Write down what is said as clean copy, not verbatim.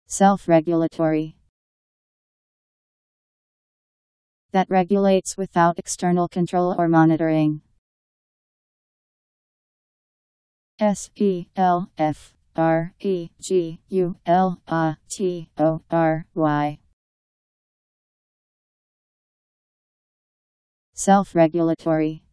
Self-regulatory. That regulates without external control or monitoring. Self-regulatory. Self-regulatory.